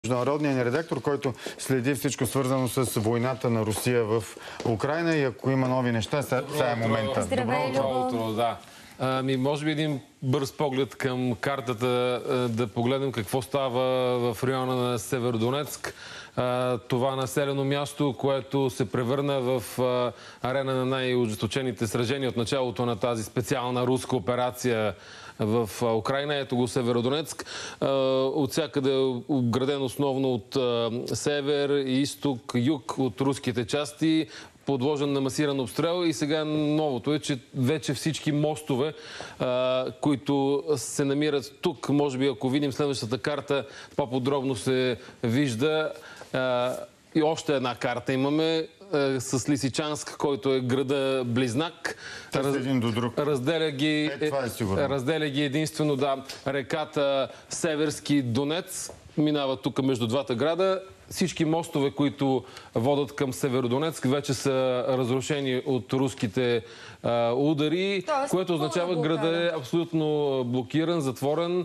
Международният ни редактор, който следи всичко свързано с войната на Русия в Украйна и ако има нови неща, сега е момента. Здравей, Любо! Да. Може би един бърз поглед към картата, да погледнем какво става в района на Северодонецк. Това населено място, което се превърна в арена на най-ожесточените сражения от началото на тази специална руска операция в Украйна. Ето го Северодонецк. От всякъде е обграден основно от север, изток, юг от руските части, подложен на масиран обстрел. И сега новото е, че вече всички мостове, които се намират тук, може би ако видим следващата карта, по-подробно се вижда. И още една карта имаме с Лисичанск, който е града близнак. Един до друг. Разделя ги единствено реката Северски Донец. Минава тук между двата града. Всички мостове, които водят към Северодонецк, вече са разрушени от руските удари, което означава града е абсолютно блокиран, затворен.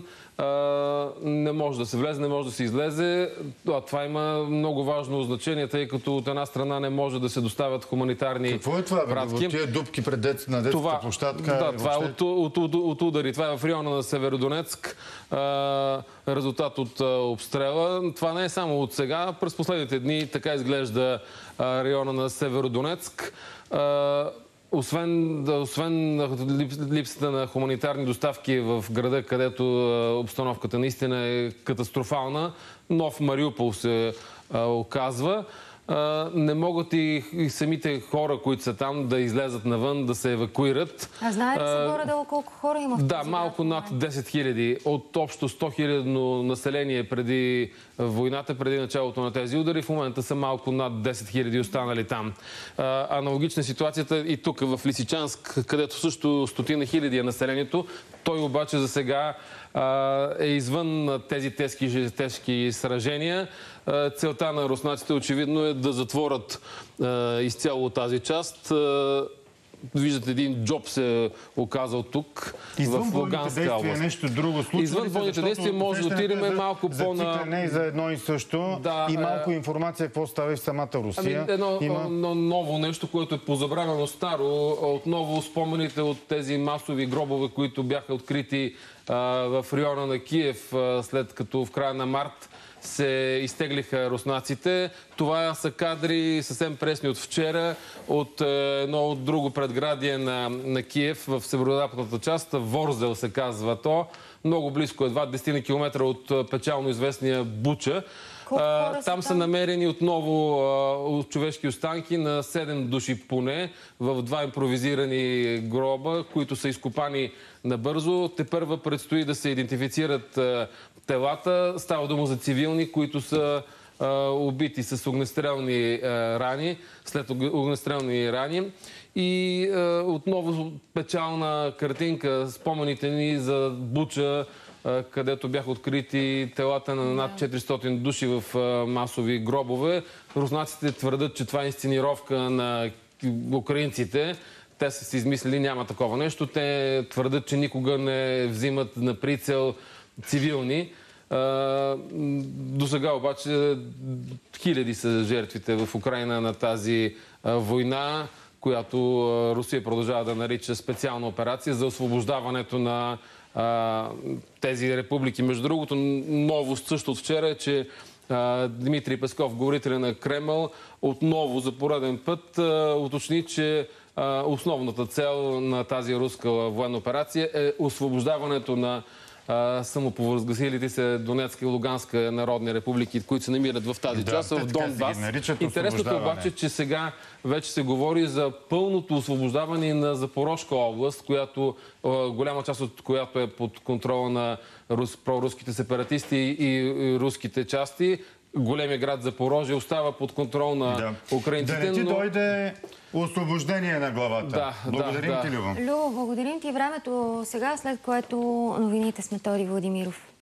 Не може да се влезе, не може да се излезе. Това има много важно значение, тъй като от една страна не може да се доставят хуманитарни пратки. Какво е това? От тия дупки на детската площадка? Да, това е от удари. Това е в района на Северодонецк. Резултат от обстрела. Това не е само от сега. През последните дни така изглежда района на Северодонецк. Освен липсата на хуманитарни доставки в града, където обстановката наистина е катастрофална, нов Мариупол се оказва. Не могат и самите хора, които са там, да излезат навън, да се евакуират. А знаете ли горе-долу колко хора има в този град? Да, малко над 10 000 от общо 100 000 население преди войната, преди началото на тези удари. В момента са малко над 10 000 останали там. Аналогична ситуацията и тук в Лисичанск, където също стотина хиляди е населението. Той обаче за сега е извън тези тежки сражения. Целта на руснаците очевидно е да затворят изцяло тази част. Виждате, един джоб се е оказал тук, в Луганска област. Нещо друго случва. Извън военните действия може да отидем малко по-на... Зациклене за едно и също и малко информация какво става в самата Русия. Едно ново нещо, което е позабравено старо. Отново спомените от тези масови гробове, които бяха открити в района на Киев, след като в края на март се изтеглиха руснаците. Това са кадри съвсем пресни от вчера, от едно от друго предградие на Киев, в северозападната част. Ворзел се казва то. Много близко, едва 10 км от печално известния Буча. Там са намерени отново човешки останки на 7 души поне в 2 импровизирани гроба, които са изкопани набързо. Тепърва предстои да се идентифицират телата. Става дума за цивилни, които са убити с огнестрелни рани, след огнестрелни рани. И отново печална картинка, спомените ни за Буча, където бяха открити телата на над 400 души в масови гробове. Руснаците твърдят, че това е инсценировка на украинците. Те са си измислили, няма такова нещо. Те твърдят, че никога не взимат на прицел цивилни. До сега обаче хиляди са жертвите в Украйна на тази война, която Русия продължава да нарича специална операция за освобождаването на тези републики. Между другото, новост също от вчера е, че Дмитрий Песков, говорителя на Кремъл, отново за пореден път уточни, че основната цел на тази руска военна операция е освобождаването на самоповъзгласилите се Донецка и Луганска народни републики, които се намират в тази част, в Донбас. Интересното обаче, че сега вече се говори за пълното освобождаване на Запорожка област, която, голяма част от която е под контрола на проруските сепаратисти и руските части. Големия град Запорожие остава под контрол на украинците. Да не ти дойде освобождение на главата. Благодарим ти, Любо. Любо, благодарим ти. Времето сега, след което новините с Методи Владимиров.